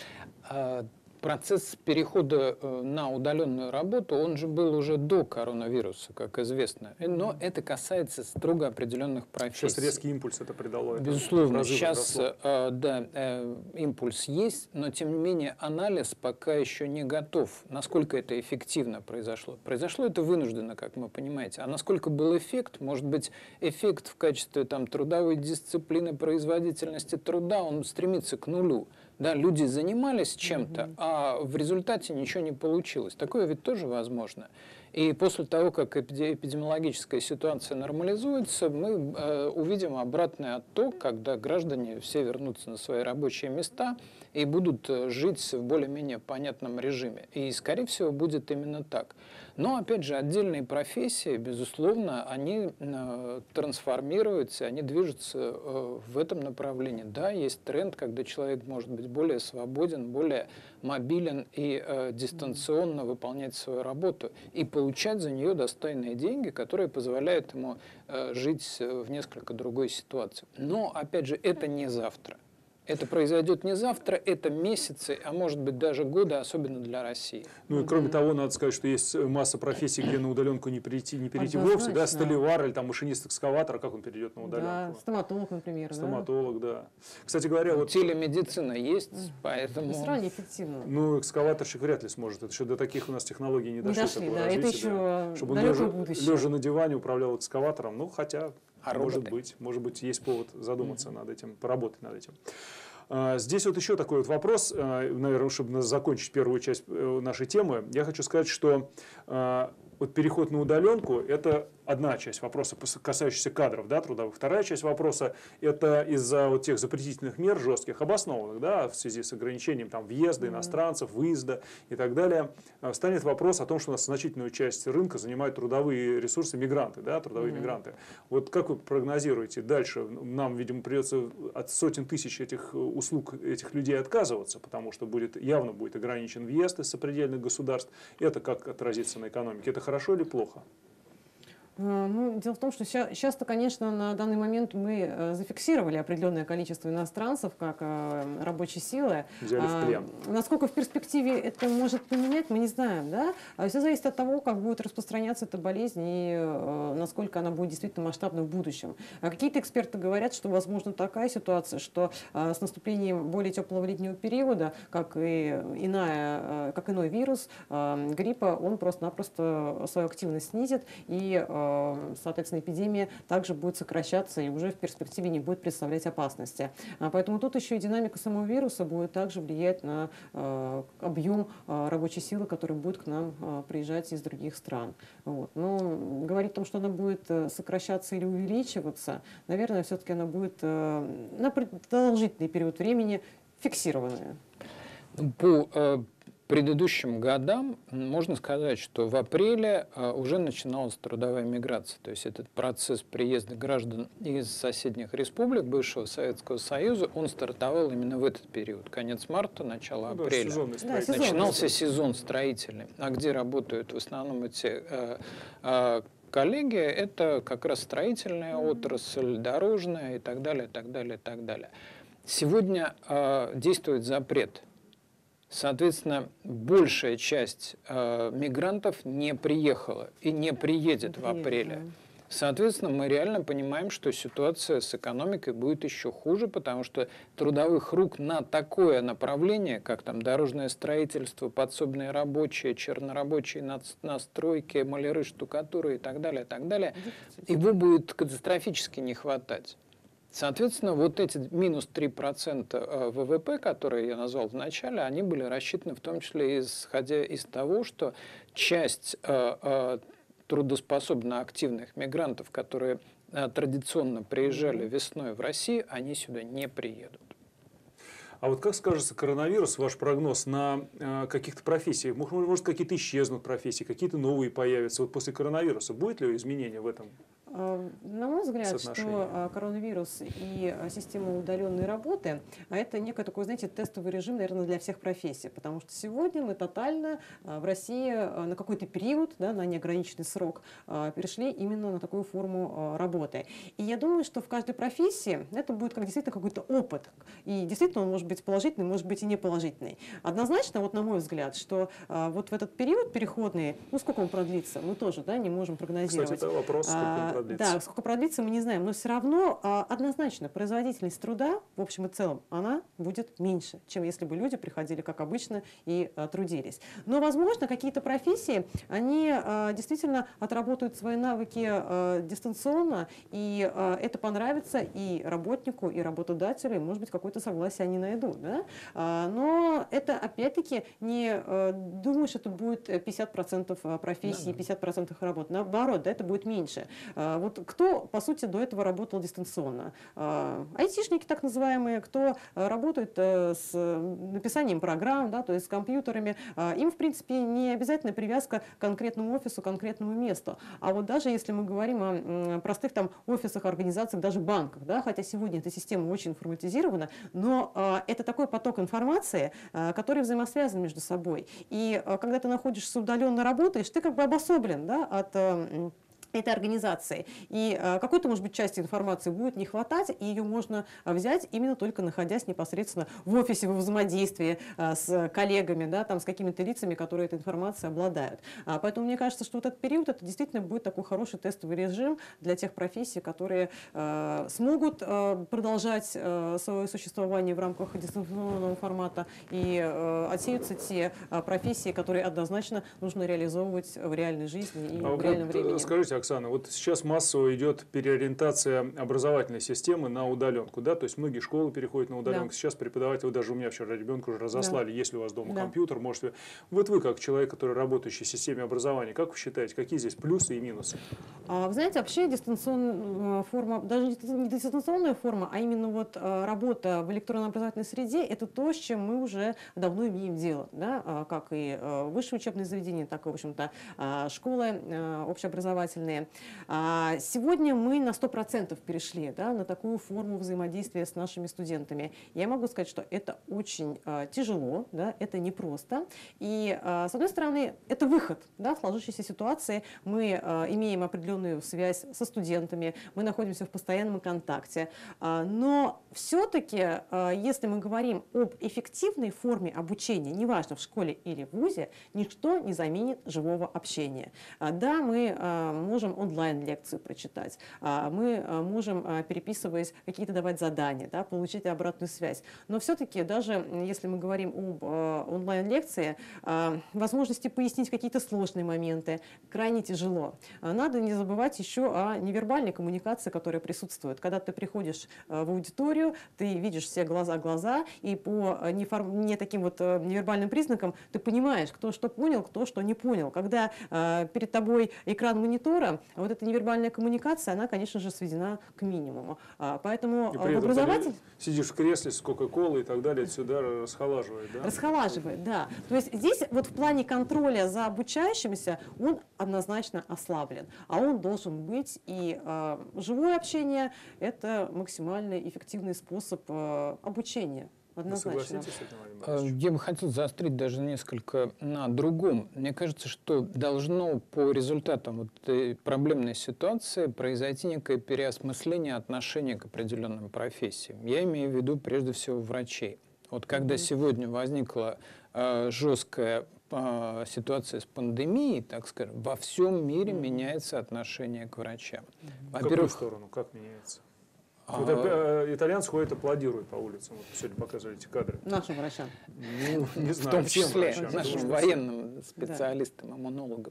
Процесс перехода на удаленную работу, он же был уже до коронавируса, как известно. Но это касается строго определенных профессий. Сейчас резкий импульс это придало. Безусловно, это сейчас э, да, э, импульс есть, но тем не менее анализ пока еще не готов. Насколько это эффективно произошло? Произошло это вынужденно, как вы понимаете. А насколько был эффект? Может быть, эффект в качестве там, трудовой дисциплины, производительности труда, он стремится к нулю. Да, люди занимались чем-то, mm-hmm. а в результате ничего не получилось. Такое ведь тоже возможно. И после того, как эпидемиологическая ситуация нормализуется, мы э, увидим обратный отток, когда граждане все вернутся на свои рабочие места и будут жить в более-менее понятном режиме. И, скорее всего, будет именно так. Но, опять же, отдельные профессии, безусловно, они э, трансформируются, они движутся э, в этом направлении. Да, есть тренд, когда человек может быть более свободен, более мобилен и э, дистанционно выполнять свою работу и получать за нее достойные деньги, которые позволяют ему э, жить в несколько другой ситуации. Но, опять же, это не завтра. Это произойдет не завтра, это месяцы, а может быть даже годы, особенно для России. Ну и кроме того, надо сказать, что есть масса профессий, где на удаленку не перейти, не перейти вовсе, да, столевар или там машинист экскаватора, как он перейдет на удаленку? Да, стоматолог, например. Стоматолог, да. да. Кстати Ну, говоря, вот... Телемедицина есть, поэтому... Все равно неэффективно. Ну, экскаваторщик вряд ли сможет. Это еще до таких у нас технологий не дошли. Не дошли, да. Это еще да. Чтобы он лежа, будущее. лежа на диване управлял экскаватором. Ну, хотя, а может роботы? быть, может быть, есть повод задуматься mm-hmm. над этим, поработать над этим. Здесь вот еще такой вот вопрос, наверное, чтобы закончить первую часть нашей темы. Я хочу сказать, что вот переход на удаленку – это одна часть вопроса, касающаяся кадров, да, трудовых. Вторая часть вопроса – это из-за вот тех запретительных мер жестких, обоснованных, да, в связи с ограничением там, въезда mm-hmm. иностранцев, выезда и так далее, встанет вопрос о том, что у нас значительную часть рынка занимают трудовые ресурсы мигранты, да, трудовые mm-hmm. мигранты. Вот как вы прогнозируете дальше? Нам, видимо, придется от сотен тысяч этих услуг этих людей отказываться, потому что будет, явно будет ограничен въезд из сопредельных государств. Это как отразится на экономике? Это хорошо или плохо? Ну, дело в том, что сейчас-то, конечно, на данный момент мы зафиксировали определенное количество иностранцев как рабочей силы. Взяли в плен. А, насколько в перспективе это может поменять, мы не знаем. Да? А все зависит от того, как будет распространяться эта болезнь и а, насколько она будет действительно масштабна в будущем. А какие-то эксперты говорят, что возможно такая ситуация, что а, с наступлением более теплого летнего периода, как и иная, а, как иной вирус, а, гриппа, он просто-напросто свою активность снизит и а, э, соответственно, эпидемия также будет сокращаться и уже в перспективе не будет представлять опасности. А поэтому тут еще и динамика самого вируса будет также влиять на э, объем э, рабочей силы, который будет к нам э, приезжать из других стран. Вот. Но говорить о том, что она будет э, сокращаться или увеличиваться, наверное, все-таки она будет э, на продолжительный период времени фиксированная. По э, предыдущим годам можно сказать, что в апреле э, уже начиналась трудовая миграция. То есть этот процесс приезда граждан из соседних республик бывшего Советского Союза, он стартовал именно в этот период. Конец марта, начало Ну, апреля. да, сезонный Да, строительный. сезонный. Начинался сезон строительный, а где работают в основном эти э, э, коллеги, это как раз строительная отрасль, дорожная и так далее, и так далее, и так далее. Сегодня э, действует запрет. Соответственно, большая часть э, мигрантов не приехала и не приедет в апреле. Соответственно, мы реально понимаем, что ситуация с экономикой будет еще хуже, потому что трудовых рук на такое направление, как там дорожное строительство, подсобные рабочие, чернорабочие настройки, маляры, штукатуры и так далее, и так далее, его будет катастрофически не хватать. Соответственно, вот эти минус три процента ВВП, которые я назвал в начале, они были рассчитаны в том числе исходя из того, что часть э, э, трудоспособно активных мигрантов, которые э, традиционно приезжали весной в Россию, они сюда не приедут. А вот как скажется коронавирус, ваш прогноз на э, каких-то профессиях? Может, может какие-то исчезнут профессии, какие-то новые появятся? Вот после коронавируса будет ли изменения в этом? На мой взгляд, что коронавирус и система удаленной работы, а это некий такой, знаете, тестовый режим, наверное, для всех профессий, потому что сегодня мы тотально в России на какой-то период, да, на неограниченный срок, перешли именно на такую форму работы. И я думаю, что в каждой профессии это будет как действительно какой-то опыт. И действительно он может быть положительный, может быть и неположительный. Однозначно, вот на мой взгляд, что вот в этот период переходный, ну сколько он продлится, мы тоже, да, не можем прогнозировать. Кстати, это вопрос, сколько он продлится. Да, сколько продлится, мы не знаем, но все равно а, однозначно производительность труда, в общем и целом, она будет меньше, чем если бы люди приходили, как обычно, и а, трудились. Но, возможно, какие-то профессии, они а, действительно отработают свои навыки а, дистанционно, и а, это понравится и работнику, и работодателю, и, может быть, какое-то согласие они найдут. Да? А, но это, опять-таки, не а, думаю, что это будет пятьдесят процентов профессий, пятьдесят процентов работ. Наоборот, да, это будет меньше. Вот кто, по сути, до этого работал дистанционно? Айтишники, так называемые, кто работает с написанием программ, да, то есть с компьютерами, им, в принципе, не обязательно привязка к конкретному офису, конкретному месту. А вот даже если мы говорим о простых там офисах, организациях, даже банках, да, хотя сегодня эта система очень информатизирована, но это такой поток информации, который взаимосвязан между собой. И когда ты находишься удаленно работаешь, ты как бы обособлен, да, от этой организации. И э, какой-то, может быть, части информации будет не хватать, и ее можно взять именно только находясь непосредственно в офисе, во взаимодействии э, с коллегами, да, там, с какими-то лицами, которые этой информацией обладают. А, поэтому мне кажется, что вот этот период, это действительно будет такой хороший тестовый режим для тех профессий, которые э, смогут э, продолжать э, свое существование в рамках дистанционного формата, и э, отсеются те э, профессии, которые однозначно нужно реализовывать в реальной жизни и а в реальном вот, времени. Скажите, Оксана, вот сейчас массово идет переориентация образовательной системы на удаленку, да, то есть многие школы переходят на удаленку, да. Сейчас преподаватели, даже у меня вчера ребенка уже разослали, да. Если у вас дома да. компьютер, можете... Вот вы, как человек, который работающий в системе образования, как вы считаете, какие здесь плюсы и минусы? А, вы знаете, вообще дистанционная форма, даже не дистанционная форма, а именно вот работа в электронной образовательной среде, это то, с чем мы уже давно имеем дело, да, как и высшие учебные заведения, так и, в общем-то, школы общеобразовательные. Сегодня мы на сто процентов перешли, да, на такую форму взаимодействия с нашими студентами. Я могу сказать, что это очень а, тяжело, да, это непросто. И, а, с одной стороны, это выход, да, в сложившейся ситуации. Мы а, имеем определенную связь со студентами, мы находимся в постоянном контакте. А, но все-таки, а, если мы говорим об эффективной форме обучения, неважно, в школе или в вузе, ничто не заменит живого общения. А, да, мы а, можем можем онлайн-лекцию прочитать, мы можем, переписываясь, какие-то давать задания, да, получить обратную связь. Но все-таки, даже если мы говорим об онлайн-лекции, возможности пояснить какие-то сложные моменты крайне тяжело. Надо не забывать еще о невербальной коммуникации, которая присутствует. Когда ты приходишь в аудиторию, ты видишь все глаза в глаза, и по не, форм... не таким вот невербальным признакам ты понимаешь, кто что понял, кто что не понял. Когда э, перед тобой экран монитора, вот эта невербальная коммуникация, она, конечно же, сведена к минимуму. А, поэтому и при этом образователь... сидишь в кресле с кока-колой и так далее, сюда расхолаживает, да? Расхолаживает, да. То есть здесь вот в плане контроля за обучающимся он однозначно ослаблен. А он должен быть, и э, живое общение – это максимально эффективный способ э, обучения. Однозначно. Вы согласитесь с этим, Владимир Борисович? Я бы хотел заострить даже несколько на другом. Мне кажется, что должно по результатам вот этой проблемной ситуации произойти некое переосмысление отношения к определенным профессиям. Я имею в виду прежде всего врачей. Вот когда mm-hmm. сегодня возникла э, жесткая э, ситуация с пандемией, так скажем, во всем мире mm-hmm. меняется отношение к врачам. Mm-hmm. В какую сторону? Как меняется? Вот а, итальянцы ходят, аплодируют по улицам. Вот сегодня показывали эти кадры. Нашим врачам. Ну, не знаю, в том числе врачам, нашим военным специалистам, да. иммунологам.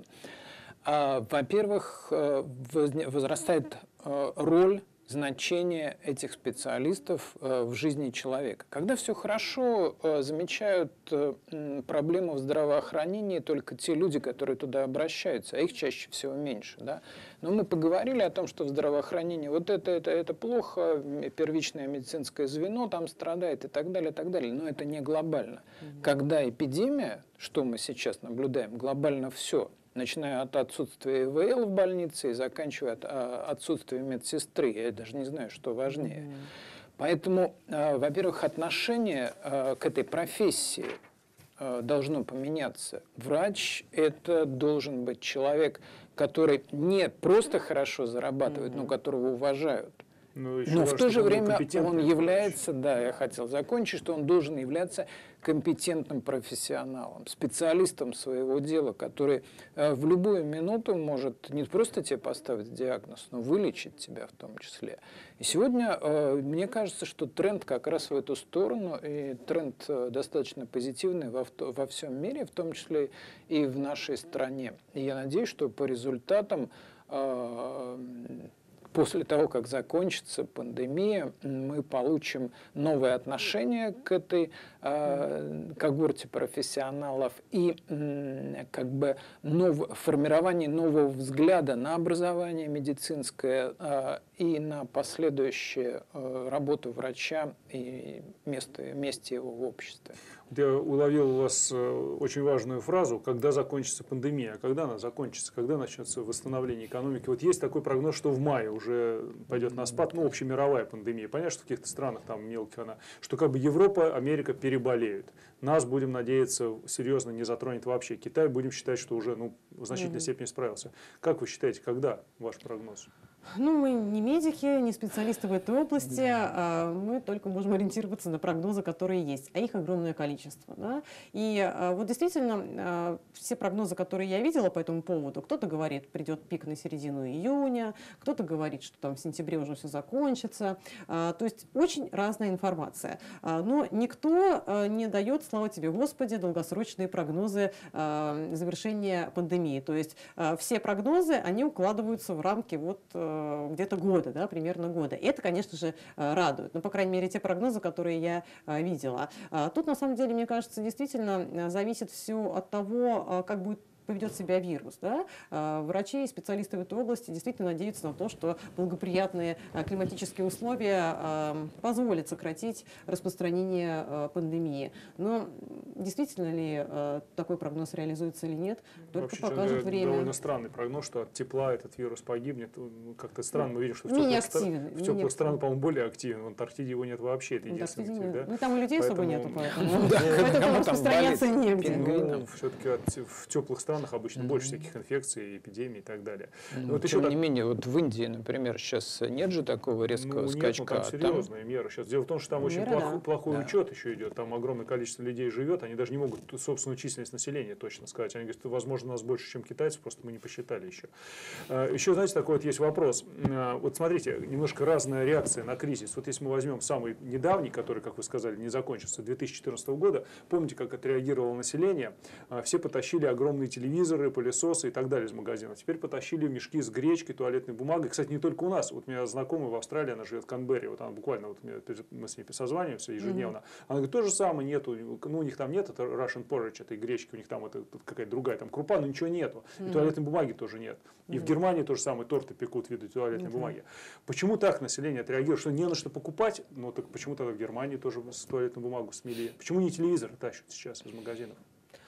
А, во-первых, возрастает роль, значение этих специалистов в жизни человека. Когда все хорошо, замечают проблемы в здравоохранении только те люди, которые туда обращаются, а их чаще всего меньше. Да? Но мы поговорили о том, что в здравоохранении вот это, это, это плохо, первичное медицинское звено там страдает и так далее, и так далее. Но это не глобально. Mm-hmm. Когда эпидемия, что мы сейчас наблюдаем, глобально все, начиная от отсутствия ИВЛ в больнице и заканчивая от отсутствием медсестры. Я даже не знаю, что важнее. Mm-hmm. Поэтому, во-первых, отношение к этой профессии должно поменяться. Врач – это должен быть человек, который не просто хорошо зарабатывает, mm-hmm. но которого уважают. Но, но в то же время он является, врач. да, я хотел закончить, что он должен являться компетентным профессионалом, специалистом своего дела, который э, в любую минуту может не просто тебе поставить диагноз, но вылечить тебя в том числе. И сегодня э, мне кажется, что тренд как раз в эту сторону, и тренд э, достаточно позитивный во, во всем мире, в том числе и в нашей стране. И я надеюсь, что по результатам э, после того, как закончится пандемия, мы получим новое отношение к этой э, когорте профессионалов и э, как бы нов, формирование нового взгляда на образование медицинское э, и на последующую э, работу врача и место, месте его в обществе. Я уловил у вас очень важную фразу, когда закончится пандемия. А когда она закончится? Когда начнется восстановление экономики? Вот есть такой прогноз, что в мае уже пойдет на спад, ну, общемировая пандемия. Понятно, что в каких-то странах там мелких она, что как бы Европа, Америка переболеют. Нас, будем надеяться, серьезно не затронет вообще. Китай, будем считать, что уже ну, в значительной mm-hmm. степени справился. Как вы считаете, когда ваш прогноз? Ну, мы не медики, не специалисты в этой области, а мы только можем ориентироваться на прогнозы, которые есть, а их огромное количество. Да? И а, вот действительно, а, все прогнозы, которые я видела по этому поводу, кто-то говорит, придет пик на середину июня, кто-то говорит, что там в сентябре уже все закончится. А, то есть очень разная информация. А, но никто а, не дает, слава тебе Господи, долгосрочные прогнозы а, завершения пандемии. То есть а, все прогнозы, они укладываются в рамки вот где-то года, да, примерно года. И это, конечно же, радует. Ну, по крайней мере, те прогнозы, которые я видела. Тут, на самом деле, мне кажется, действительно зависит все от того, как будет поведет себя вирус. Да? Врачи и специалисты в этой области действительно надеются на то, что благоприятные климатические условия позволят сократить распространение пандемии. Но действительно ли такой прогноз реализуется или нет, только вообще, покажет время. Довольно странный прогноз, что от тепла этот вирус погибнет. Как-то странно, мы видим, что в не теплых, активен, в теплых странах, по-моему, более активен. В Антарктиде его нет вообще, это единственный тип, да? Ну, там и людей особо Поэтому... нету, поэтому распространяться негде. Все-таки в теплых странах странах обычно mm-hmm. больше всяких инфекций, эпидемий и так далее. Ну, вот тем еще не так... менее, вот в Индии, например, сейчас нет же такого резкого ну, скачка. Нет, ну, там серьезные там... меры сейчас. Дело в том, что там меры, очень да. плохой, плохой да. учет еще идет. Там огромное количество людей живет, они даже не могут собственную численность населения точно сказать. Они говорят, что, возможно, нас больше, чем китайцев, просто мы не посчитали еще. Еще, знаете, такой вот есть вопрос. Вот смотрите, немножко разная реакция на кризис. Вот если мы возьмем самый недавний, который, как вы сказали, не закончился, две тысячи четырнадцатого года, помните, как отреагировало население? Все потащили огромные телевизоры, пылесосы и так далее из магазинов. Теперь потащили мешки с гречкой, туалетной бумагой. Кстати, не только у нас. Вот у меня знакомая в Австралии, она живет в Канберре. Вот она буквально, вот мы с ней созваниваемся ежедневно. Mm-hmm. Она говорит, то же самое нету. Ну, у них там нет, это Russian porridge, этой гречки, у них там это какая-то другая там крупа, но ничего нету. И mm-hmm. туалетной бумаги тоже нет. И mm-hmm. в Германии то же самое, торты пекут в виде туалетной mm-hmm. бумаги. Почему так население отреагирует, что не на что покупать? Ну, так почему тогда в Германии тоже с туалетную бумагу смели? Почему не телевизоры тащат сейчас из магазинов?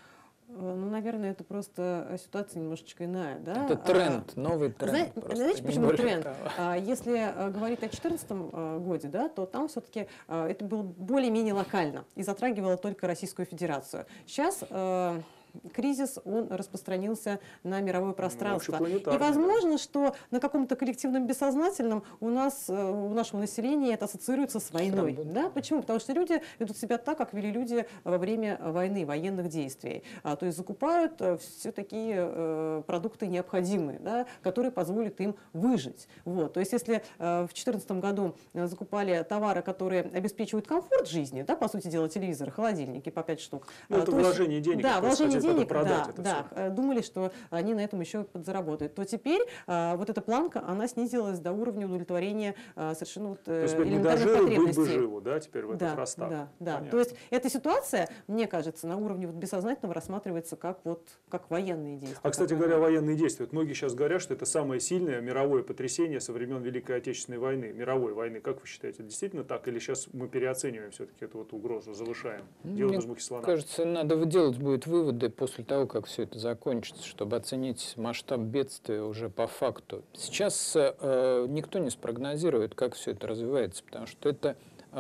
Ну, наверное, это просто ситуация немножечко иная, да? Это тренд, а, новый тренд. Знаете, знаете почему тренд? А, если а, говорить о две тысячи четырнадцатом а, годе, да, то там все-таки а, это было более-менее локально и затрагивало только Российскую Федерацию. Сейчас а, кризис, он распространился на мировое пространство. Ну, и возможно, да. что на каком-то коллективном бессознательном у нас, у нашего населения это ассоциируется с войной. Да? Почему? Потому что люди ведут себя так, как вели люди во время войны, военных действий. А, то есть закупают все такие э, продукты необходимые, да, которые позволят им выжить. Вот. То есть если э, в две тысячи четырнадцатом году закупали товары, которые обеспечивают комфорт жизни, да, по сути дела телевизоры, холодильники по пять штук. Ну, это вложение денег. Да, вложение денег, продать да, это да, все. Думали, что они на этом еще подзаработают. То теперь а, вот эта планка, она снизилась до уровня удовлетворения а, совершенно вот, То есть элементарных не потребностей. Быть бы живу, да, теперь в да, этот расстав. Да, да. То есть эта ситуация, мне кажется, на уровне вот бессознательного рассматривается как, вот, как военные действия. А, кстати говоря, военные действия. Вот многие сейчас говорят, что это самое сильное мировое потрясение со времен Великой Отечественной войны, мировой войны. Как вы считаете, это действительно так? Или сейчас мы переоцениваем все-таки эту вот угрозу, завышаем? Делаем из мухи слона? Мне кажется, надо делать будет выводы после того, как все это закончится, чтобы оценить масштаб бедствия уже по факту. Сейчас э, никто не спрогнозирует, как все это развивается, потому что это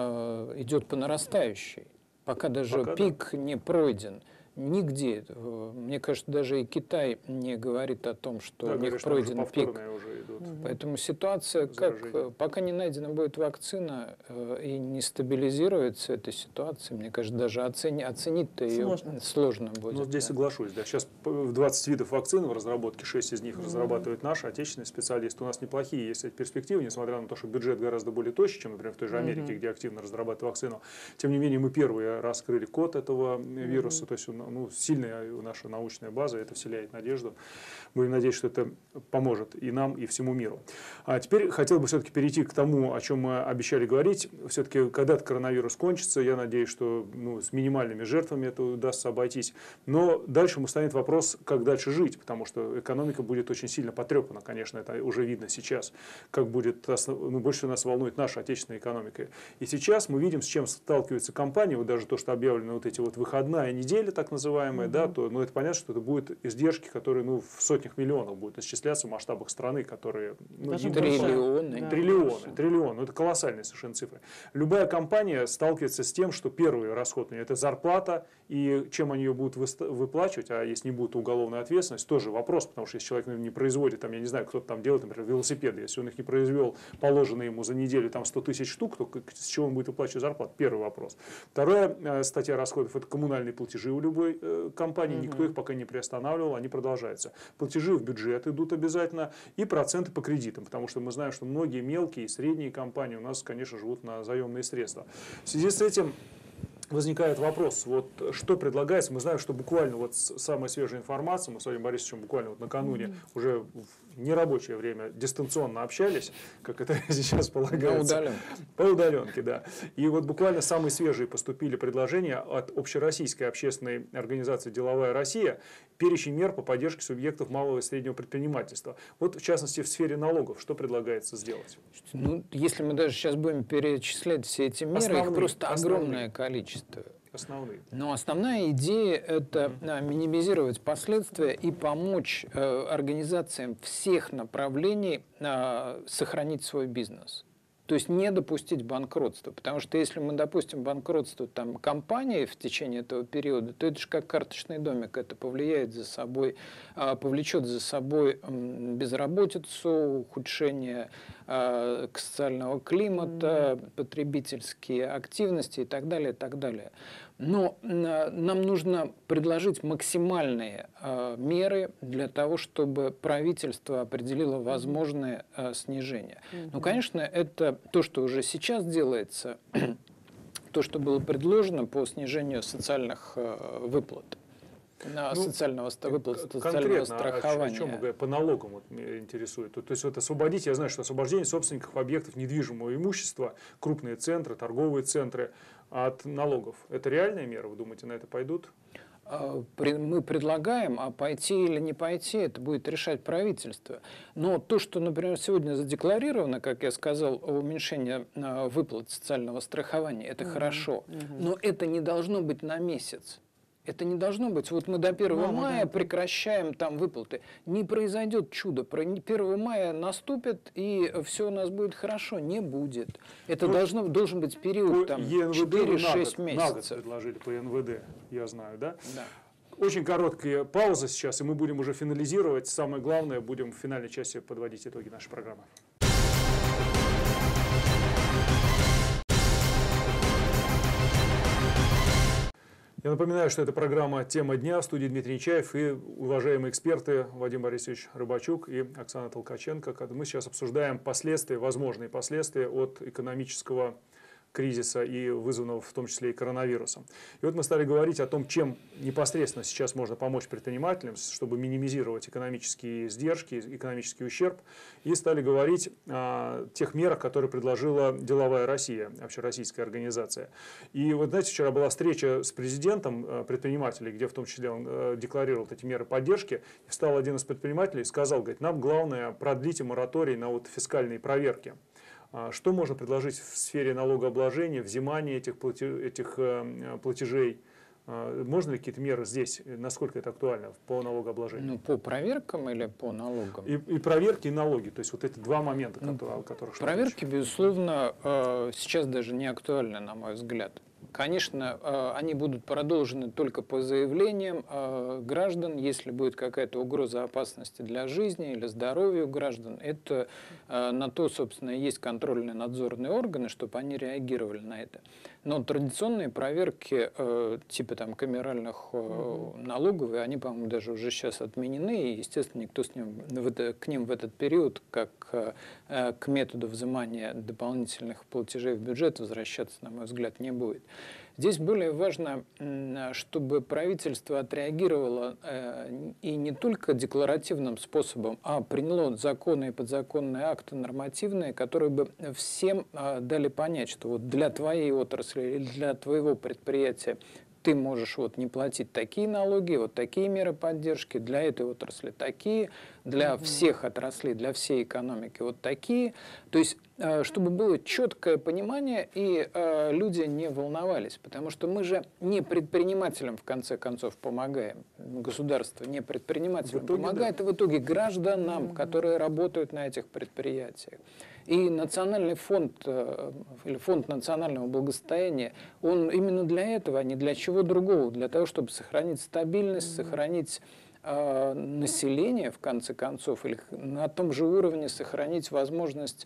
э, идет по нарастающей. Пока даже Пока пик да. не пройден. Нигде, мне кажется, даже и Китай не говорит о том, что да, у них пройден пик. Уже идут. Поэтому ситуация, как, пока не найдена будет вакцина э, и не стабилизируется эта ситуация, мне кажется, даже оцени, оценить-то ее сложно, сложно будет. Ну, здесь да. соглашусь. Да. Сейчас двадцать видов вакцин в разработке, шесть из них mm-hmm. разрабатывают наши отечественные специалисты. У нас неплохие есть перспективы, несмотря на то, что бюджет гораздо более тощий, чем, например, в той же Америке, mm-hmm. где активно разрабатывают вакцину. Тем не менее, мы первые раскрыли код этого вируса, mm-hmm. то есть ну, сильная наша научная база, это вселяет надежду. Будем надеяться, что это поможет и нам, и всему миру. А теперь хотел бы все-таки перейти к тому, о чем мы обещали говорить. Все-таки когда-то коронавирус кончится, я надеюсь, что ну, с минимальными жертвами это удастся обойтись. Но дальше станет вопрос, как дальше жить, потому что экономика будет очень сильно потрепана, конечно, это уже видно сейчас, как будет, ну, больше всего нас волнует наша отечественная экономика. И сейчас мы видим, с чем сталкиваются компании, вот даже то, что объявлено вот эти вот выходная неделя, так называемая, mm-hmm. да, то, ну, это понятно, что это будут издержки, которые ну, в сотнях миллионов будут исчисляться в масштабах страны, которые... Ну, триллионы. Да. Триллионы, триллионы. Ну, это колоссальные совершенно цифры. Любая компания сталкивается с тем, что первый расход – это зарплата, и чем они ее будут выплачивать, а если не будет уголовная ответственность, тоже вопрос, потому что если человек не производит, там, я не знаю, кто-то там делает, например, велосипеды, если он их не произвел, положено ему за неделю там сто тысяч штук, то с чего он будет выплачивать зарплату? Первый вопрос. Вторая статья расходов – это коммунальные платежи у любой э, компании, угу. никто их пока не приостанавливал, они продолжаются. Платежи в бюджет идут обязательно и проценты по кредитам, потому что мы знаем, что многие мелкие и средние компании у нас, конечно, живут на заемные средства. В связи с этим возникает вопрос, вот что предлагается. Мы знаем, что буквально вот самая свежая информация, мы с Владимиром Борисовичем буквально вот накануне mm-hmm. уже в нерабочее время дистанционно общались, как это сейчас полагается. По удаленке. По удаленке, да. И вот буквально самые свежие поступили предложения от общероссийской общественной организации «Деловая Россия», перечень мер по поддержке субъектов малого и среднего предпринимательства. Вот в частности в сфере налогов, что предлагается сделать? Ну, если мы даже сейчас будем перечислять все эти меры, основные, их просто основные. огромное количество. Основные. Но основная идея – это mm-hmm. минимизировать последствия и помочь э, организациям всех направлений э, сохранить свой бизнес. То есть не допустить банкротства. Потому что если мы допустим банкротство там, компании в течение этого периода, то это же как карточный домик. Это повлияет за собой, повлечет за собой безработицу, ухудшение социального климата, mm-hmm. потребительские активности и так далее, и так далее. Но нам нужно предложить максимальные э, меры для того, чтобы правительство определило возможное э, снижение. Mm-hmm. Ну, конечно, это то, что уже сейчас делается, то, что было предложено по снижению социальных э, выплат. На ну, социального выплат, социального страхования. О чем мы говорим? По налогам вот, меня интересует. То, то есть вот освободить, я знаю, что освобождение собственников объектов недвижимого имущества, крупные центры, торговые центры от налогов. Это реальная мера? Вы думаете, на это пойдут? Мы предлагаем, а пойти или не пойти, это будет решать правительство. Но то, что, например, сегодня задекларировано, как я сказал, уменьшение выплат социального страхования, это угу, хорошо. Угу. Но это не должно быть на месяц. Это не должно быть. Вот мы до первого Мама, мая да. прекращаем там выплаты. Не произойдет чудо. первого мая наступит, и все у нас будет хорошо. Не будет. Это ну, должно, должен быть период там, четыре-шесть месяцев. На год предложили по эн вэ дэ, я знаю, да? Да. Очень короткая пауза сейчас, и мы будем уже финализировать. Самое главное, будем в финальной части подводить итоги нашей программы. Я напоминаю, что это программа «Тема дня», в студии Дмитрий Нечаев и уважаемые эксперты Вадим Борисович Рыбачук и Оксана Толкаченко. Мы сейчас обсуждаем последствия, возможные последствия от экономического кризиса и вызванного в том числе и коронавирусом. И вот мы стали говорить о том, чем непосредственно сейчас можно помочь предпринимателям, чтобы минимизировать экономические издержки, экономический ущерб, и стали говорить о тех мерах, которые предложила Деловая Россия, общероссийская организация. И вот, знаете, вчера была встреча с президентом предпринимателей, где в том числе он декларировал эти меры поддержки, и встал один из предпринимателей и сказал, говорит, нам главное продлить мораторий на вот фискальные проверки. Что можно предложить в сфере налогообложения, взимания этих, этих платежей? Можно ли какие-то меры здесь? Насколько это актуально по налогообложению? Ну, по проверкам или по налогам? И, и проверки, и налоги. То есть вот эти два момента, ну, которые, о которых... Проверки, безусловно, сейчас даже не актуальны, на мой взгляд. Конечно, они будут продолжены только по заявлениям граждан, если будет какая-то угроза опасности для жизни или здоровью граждан. Это на то, собственно, и есть контрольные надзорные органы, чтобы они реагировали на это. Но традиционные проверки типа там камеральных налогов, они, по-моему, даже уже сейчас отменены, и, естественно, никто с ним, к ним в этот период, как к методу взимания дополнительных платежей в бюджет, возвращаться, на мой взгляд, не будет. Здесь более важно, чтобы правительство отреагировало и не только декларативным способом, а приняло законы и подзаконные акты нормативные, которые бы всем дали понять, что вот для твоей отрасли или для твоего предприятия ты можешь вот не платить такие налоги, вот такие меры поддержки, для этой отрасли такие, для угу. всех отраслей, для всей экономики вот такие. То есть, чтобы было четкое понимание, и э, люди не волновались, потому что мы же не предпринимателям, в конце концов, помогаем. Государство не предпринимателям итоге, помогает, да. и в итоге гражданам, угу. которые работают на этих предприятиях. И Национальный фонд, или фонд национального благосостояния, он именно для этого, а не для чего другого, для того, чтобы сохранить стабильность, mm-hmm. сохранить э, население, в конце концов, или на том же уровне сохранить возможность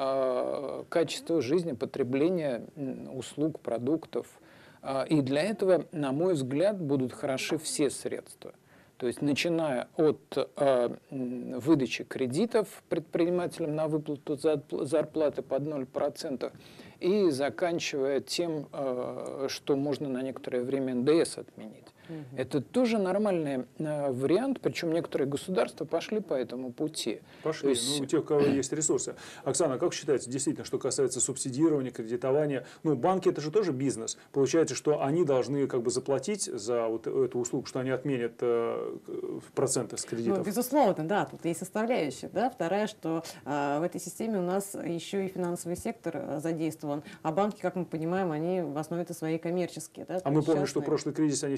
э, качества жизни, потребления услуг, продуктов. Э, и для этого, на мой взгляд, будут хороши все средства. То есть, начиная от э, выдачи кредитов предпринимателям на выплату зарплаты под ноль процентов и заканчивая тем, э, что можно на некоторое время эн дэ эс отменить. Угу. Это тоже нормальный э, вариант, причем некоторые государства пошли по этому пути. Пошли, есть... ну, у тех, у кого есть ресурсы. Оксана, как считаете, действительно, что касается субсидирования, кредитования, ну, банки это же тоже бизнес. Получается, что они должны как бы заплатить за вот эту услугу, что они отменят э, проценты с кредитов? Ну, безусловно, да, тут есть составляющая. Да? Вторая, что э, в этой системе у нас еще и финансовый сектор э, задействован, а банки, как мы понимаем, они в основе своей коммерческие. Да? А мы помним, частные. Что прошлый кризис они все прибежали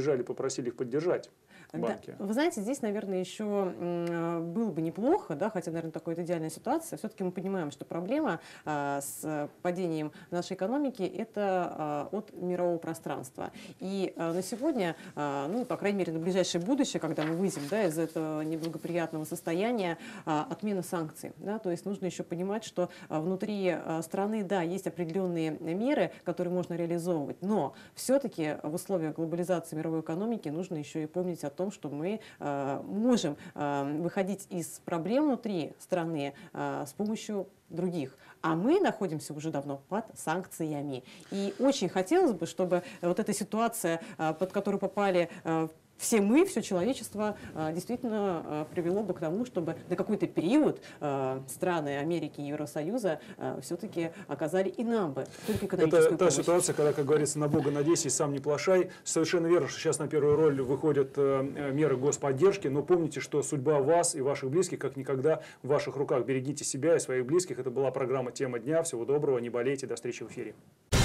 поддержали, попросили их поддержать, банки. Да. Вы знаете, здесь, наверное, еще было бы неплохо, да, хотя, наверное, такая вот идеальная ситуация. Все-таки мы понимаем, что проблема а, с падением нашей экономики – это а, от мирового пространства. И а, на сегодня, а, ну, по крайней мере, на ближайшее будущее, когда мы выйдем, да, из этого неблагоприятного состояния, а, отмена санкций. Да, то есть нужно еще понимать, что а, внутри а, страны, да, есть определенные меры, которые можно реализовывать, но все-таки в условиях глобализации мировой экономики нужно еще и помнить о том, что мы э, можем э, выходить из проблем внутри страны э, с помощью других. А мы находимся уже давно под санкциями. И очень хотелось бы, чтобы вот эта ситуация, э, под которую попали э, все мы, все человечество, действительно привело бы к тому, чтобы на какой-то период страны Америки и Евросоюза все-таки оказали и нам бы только экономическую Это помощь. та ситуация, когда, как говорится, на Бога надейся и сам не плашай. Совершенно верно, что сейчас на первую роль выходят меры господдержки, но помните, что судьба вас и ваших близких как никогда в ваших руках. Берегите себя и своих близких. Это была программа «Тема дня». Всего доброго, не болейте, до встречи в эфире.